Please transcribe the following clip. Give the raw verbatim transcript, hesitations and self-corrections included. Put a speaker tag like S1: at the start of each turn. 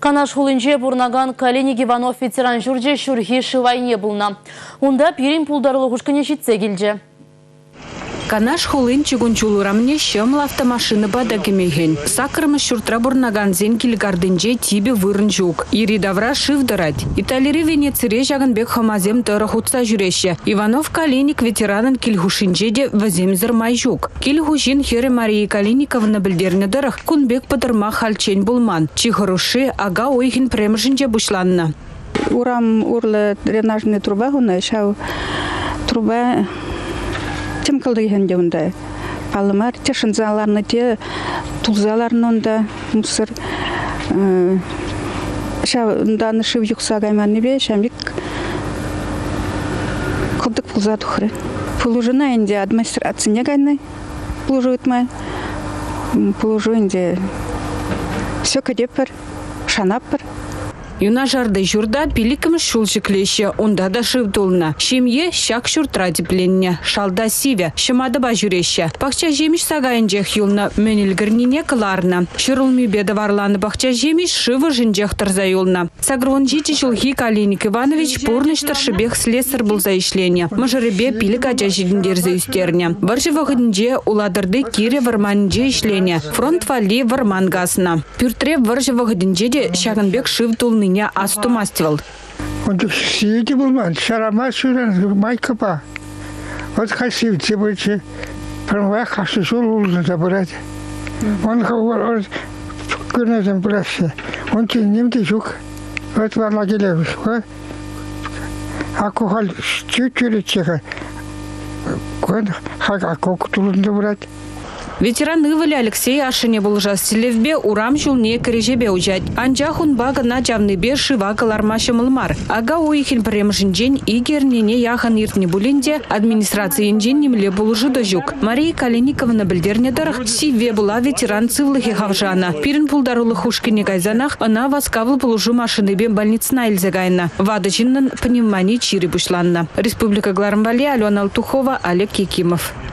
S1: Канаш хулинче бурнаган Калиник Иванов ветеран жүрже шүрхи шывайне булна. Унда пирин пулдарлы хушкыне шитсе келже.
S2: Канаш хулин чугунчулурамне шымл автомашины бада кемеген. Сакрымы шуртра бурнаган зен килгардынже тибе вырын жук. Ири давра шивдарать. Италири Венецире жагынбек хамазем тыры хутса жүреше. Иванов Калиник ветеранын килхушинже де ваземзір май жук. Килхушин хере Марии Калиниковна білдерні дырых кунбек пыдырма хальчен булман. Чихыруши ага ойхин премжинже бушланна.
S3: Урам урлы дренажный труба гуна, шау труба тем калдыгын жөнде. Палымар тешинзаларны те тулзаларны да мусор шау даны шив юкса гайманы бе шамик кылдык пулза тухры. Пулужына инде администрацияне гайны пулужуйтмай. Пулужу инде все кадепер шанапер.
S2: Юна жарды журда пиликіміз шулшыклеші, онда да шывдулна. Шемье шак шуртра дипленне, шалда сиве, шымады ба жүреші. Бақча жеміш сағайынжех юлна мөнілгірніне кыларна. Шырылмы беді варланы бақча жеміш шывы жынжех тұрза юлна. Сагрон жеті жылхи Калиник Иванович пурныштыр шыбех слесар бұл заишлене. Мажырыбе пилік ажа жидіндерзі үстерне. Баржы вағынже уладырды кире варманынже ішлене. Фронт вали варман гасына. Пюртре баржы вағынже де шағынбек шывдулны меня астумастивал.
S4: Он сидит был, шарама сюрен, майкапа. Вот хасивцы были, прямо хасу сулу забрать. Он говорил, куда там браться. Он тянем тяжук. Вот варлагилев. А кухаль чуть-чуть чека. Кон хага коктулун забрать.
S2: Ветеран Ивали Алексей Ашине булжа селевбе урам жулне кережебе ужать. Анжахун бага на жавныбе шивакалар машымылмар. Ага уйхин премжинжен игернене яхан иртне булинде администрация инжен немле булжы дожук. Мария Калиниковна білдернедір сиве була ветеран цывлыхи хавжана. Пирин пулдарулы хушкине гайзанах она васкавыл булжы машиныбе больницына илзегайна. Вадычиннын пневмония чири бушланна. Республика Гларамвали, Алена Алтухова, Олег Кикимов.